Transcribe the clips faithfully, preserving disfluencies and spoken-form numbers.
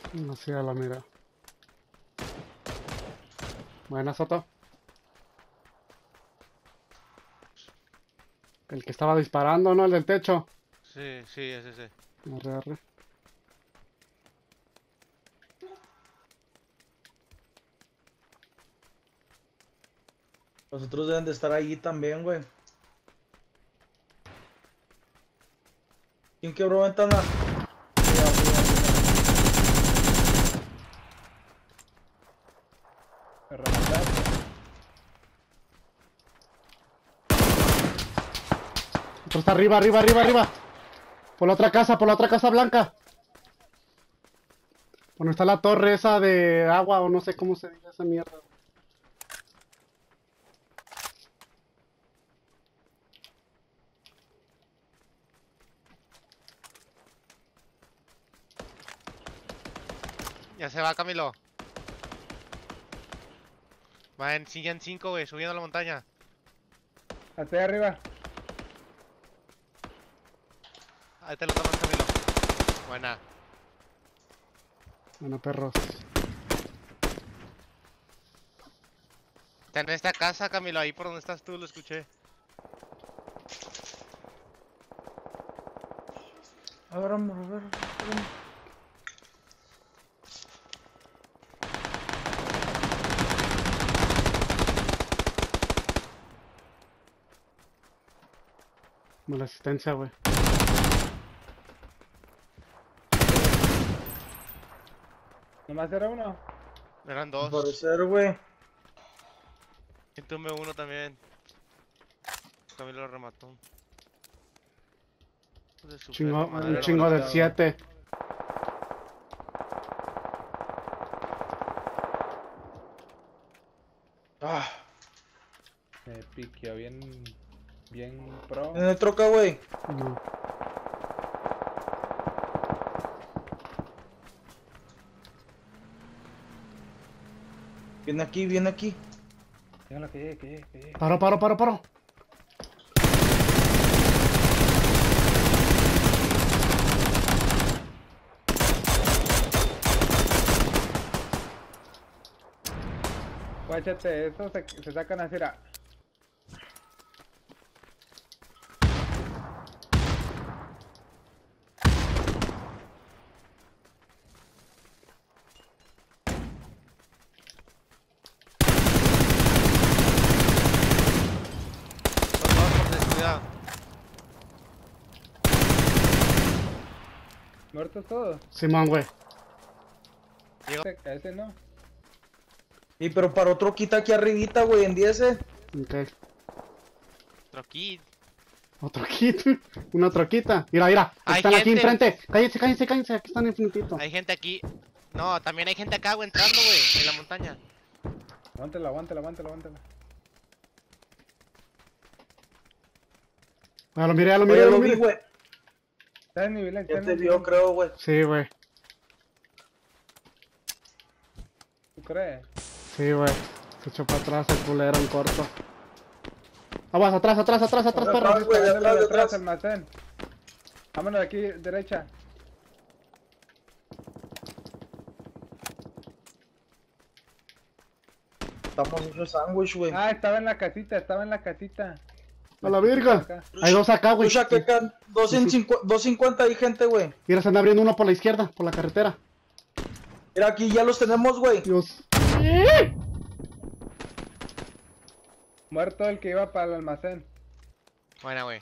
No sé, a la mira. Buena, Soto. El que estaba disparando, ¿no? El del techo. Sí, sí, es ese. Arre, arre. Los otros deben de estar ahí también, güey. ¿Quién quebró ventana? Me remataste. Otro está arriba, arriba, arriba, arriba. Por la otra casa, por la otra casa blanca. Bueno, está la torre esa de agua o no sé cómo se dice esa mierda. Ya se va, Camilo. Va en, sigue en cinco, güey, subiendo la montaña. Hasta ahí arriba. Ahí te lo tomas, Camilo. Buena. Bueno, perros. Está en esta casa, Camilo, ahí por donde estás tú, lo escuché. A ver, amor, a ver. Mala asistencia, güey. Nomás era uno. Eran Al dos. parecer, güey. Y tuve uno también. Camilo lo remató. De su Chingo, perra madre, un lo chingo mató. del siete. Ah, Me piqueó bien. Bien pro. en el troca, güey. No. Viene aquí, viene aquí. Déjalo que llegue, que llegue, que llegue. Paro, paro, paro, paro. Guáchate, esos se, se sacan así, era. Son dos por descuidado. Muertos todos. Simón, güey. Llegó. Ese, ese no. Y pero para otro quita aquí arribita, güey, en diez. Ok. Otro kid. Otro kit. Una troquita. Mira, mira. Hay Están aquí gente. enfrente. Cállense, cállense, cállense. Aquí están infinitito. Hay gente aquí. No, también hay gente acá, güey, entrando, güey, en la montaña. Aguántala, aguántala, aguántala, aguántala. Ya lo miré, ya lo miré, Oye, ya lo lo vi, miré. güey. Está en nivel, está Ya en te nivel. vio, creo, güey. Sí, güey. ¿Tú crees? Sí, güey. Se echó para atrás el culero en corto. Aguas, atrás, atrás, atrás, atrás, Ahora, perro. atrás, güey, de Ándale, atrás, de detrás, atrás. almacén. Vámonos de aquí, derecha. Estamos en un sándwich, güey. Ah, estaba en la casita, estaba en la casita. A la verga. Acá. Hay dos acá, güey. Escucha que acá doscientos cincuenta hay gente, güey. Mira, se anda abriendo uno por la izquierda, por la carretera. Mira, aquí ya los tenemos, güey. Dios. Muerto el que iba para el almacén. Buena, güey.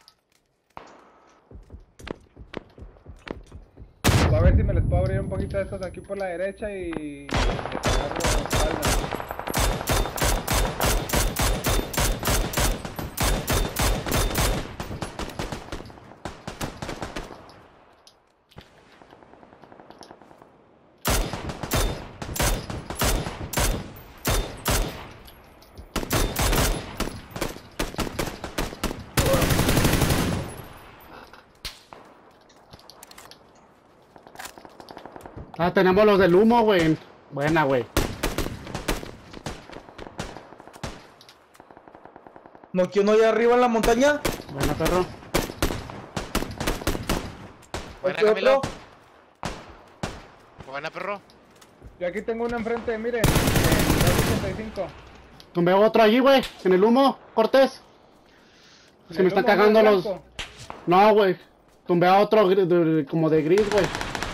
Voy a ver si me les puedo abrir un poquito de estos aquí por la derecha y... agarro espalda. Ah, tenemos los del humo, güey. Buena, güey. ¿No que uno allá arriba en la montaña? Buena, perro. Buena, ¿Otro, Camilo. otro? Buena, perro. Yo aquí tengo uno enfrente, miren. En dos ochenta y cinco. Tumbé otro allí, güey. En el humo, Cortés. Se me están cagando los... No, güey. Tumbé a otro gri- de- como de gris, güey.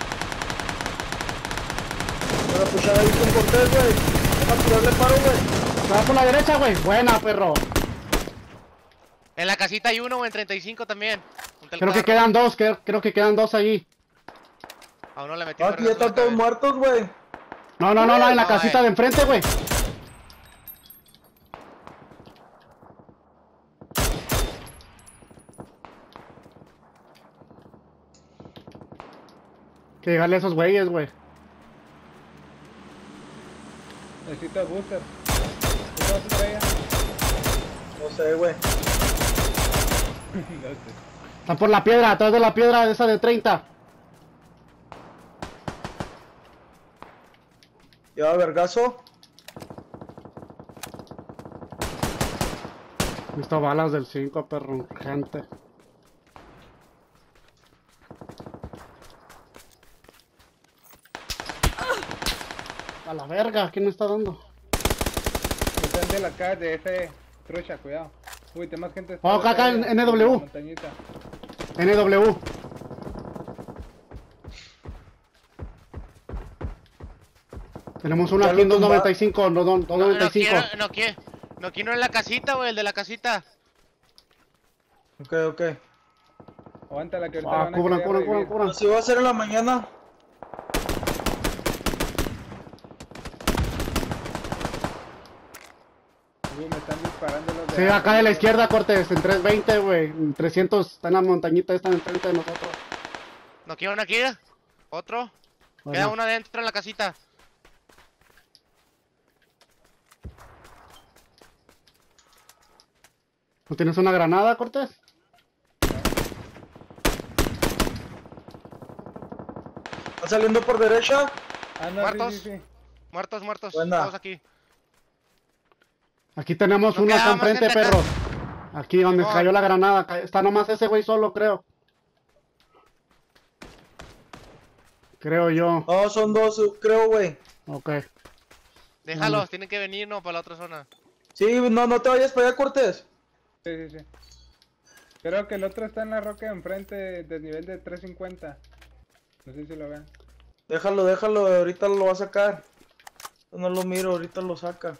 Voy a pushar ahí con Cortés, güey. Deja tirarle paro, güey. Se va por la derecha, güey. Buena, perro. En la casita hay uno, güey, en treinta y cinco también. Junto al Creo que carro. quedan dos, creo, creo que quedan dos allí. A uno le metí Ah, un aquí ya vergazo en la están todos cabeza. muertos, güey. No, no, no, no, en la No, casita eh. de enfrente, güey. Que llegarle a esos güeyes, güey. Necesito booster. ¿Qué vas a traer? No sé, güey. No sé. Están por la piedra, atrás de la piedra esa de treinta. Lleva vergazo. Visto balas del cinco, perro, gente. A la verga, ¿quién me está dando? Están de la cara de ese trucha, cuidado. Uy, te más gente. Oh, acá, acá, en N W. la montañita. N W. Tenemos uno Ya aquí lo en dos tumba- noventa y cinco, no, no, No, no dos noventa y cinco. quiero, no quiero. No quiero en la casita, güey, el de la casita. Ok, ok. Aguanta la que ahorita Ah, van a cubran, querer cubran, cubran, revivir. cubran. Así va a ser en la mañana. Uy, me están disparando los de... Sí, acá de la izquierda, Cortes, en trescientos veinte, güey. En trescientos, está en la montañita, están enfrente de nosotros. No quiero uno aquí. Otro. Bueno. Queda uno adentro en la casita. ¿No tienes una granada, Cortés? ¿Está saliendo por derecha? Ah, no, ¿Muertos? sí, sí, sí. Muertos, muertos. Buena. Todos aquí. Aquí tenemos No uno acá queda más enfrente, gente acá. perros. Aquí donde Simón. cayó la granada. ca- Está nomás ese güey solo, creo. Creo yo. No, son dos, creo, güey. Ok. Déjalos, Vale. tienen que venir, no, para la otra zona. Sí, no, no te vayas para allá, Cortés. Sí, sí, sí. Creo que el otro está en la roca de enfrente de nivel de trescientos cincuenta. No sé si lo ven. Déjalo, déjalo, ahorita lo va a sacar. Yo no lo miro, ahorita lo saca.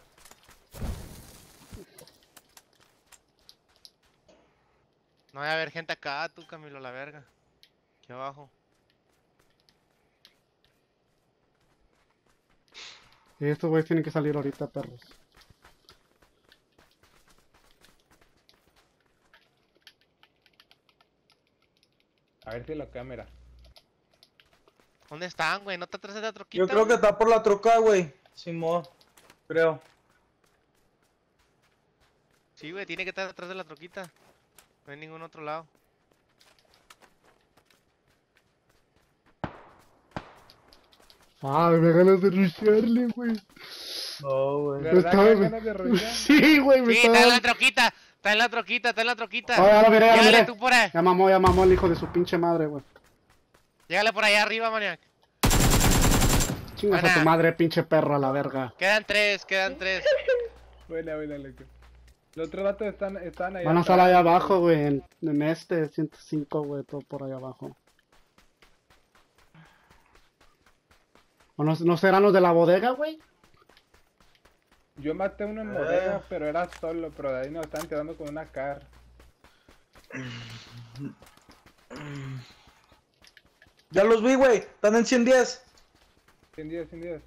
No va a haber gente acá, tú, Camilo, la verga. Aquí abajo. Y estos güeyes tienen que salir ahorita, perros. A ver si lo cámara. ¿Dónde están, güey? ¿No te atrás de la troquita? Yo creo que güey? está por la troca, güey. Simón, creo. Sí, güey, tiene que estar atrás de la troquita. No hay ningún otro lado. Ah, me ganas de rushearle, güey. No, güey. ¿Verdad Está- que dan ganas de rushear? Sí, güey, me Sí, está está en la dando. troquita. Está en la troquita, está en la troquita. Oh, ya lo miré, ya lo Llégale miré. tú por ahí. Ya mamó, ya mamó el hijo de su pinche madre, güey. Llégale por allá arriba, maniac. Chingas a Buena. tu madre, pinche perro, a la verga. Quedan tres, quedan tres. Buena, buena, loco. Los otros vatos están, están ahí. Van a estar allá abajo, güey, en, en este ciento cinco, güey, todo por allá abajo. ¿O no, no serán los de la bodega, güey? Yo maté uno en bodega, pero era solo, pero de ahí nos estaban quedando con una car. Ya los vi, güey. Están en ciento diez. cien días, cien días.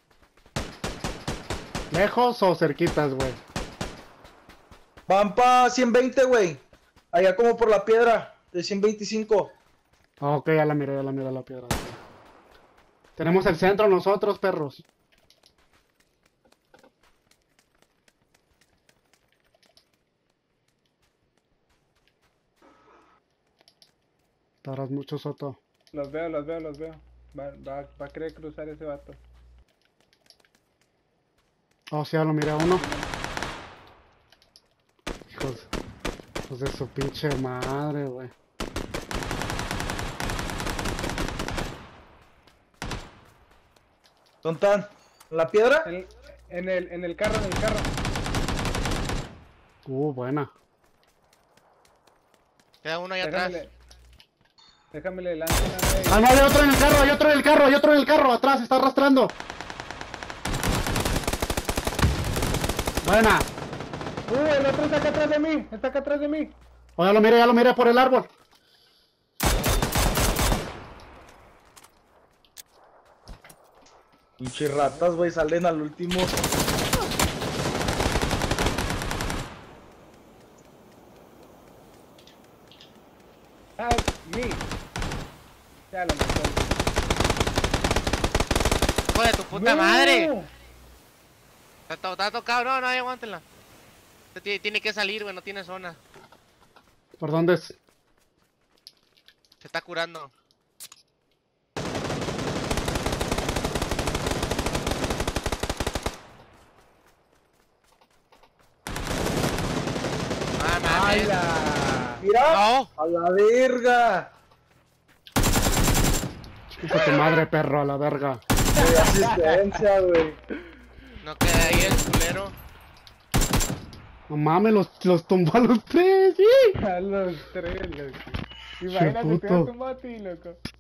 ¿Lejos o cerquitas, güey? Van pa ciento veinte, güey. Allá como por la piedra de ciento veinticinco. Ah, ok, ya la miré, ya la miré la piedra. Tenemos el centro nosotros, perros. Tardas mucho, Soto. Los veo, los veo, los veo. Va, va, va a querer cruzar ese vato. Oh, sí, ya lo miré a uno. Hijos, hijos de su pinche madre, güey. ¿Dónde están? ¿En la piedra? En, en el, en el carro, en el carro. Uh, buena. Queda uno ahí atrás. Déjame, déjame le lanzo una vez. Ah, no, hay otro en el carro, hay otro en el carro, hay otro en el carro, atrás, está arrastrando. Buena. Uh, el otro está acá atrás de mí, está acá atrás de mí. Oh, ya lo miré, ya lo miré por el árbol. Pinches ratas, güey, salen al último. Help me. Ya lo mató. ¡Hijo de tu puta ¡No! madre! Está, to- está tocado, no, no, aguántenla. Este tiene, tiene que salir, güey, no tiene zona. ¿Por dónde es? Se está curando. Ah, mames. ¡Hala! Mira, No. a la verga. Hijo de tu madre, perro, a la verga. Güey, asistencia, güey. No queda ahí el culero. No mames, los, los tumbó a los tres, sí. A los tres, loco. Imagínate, te puto. vas a ti, loco.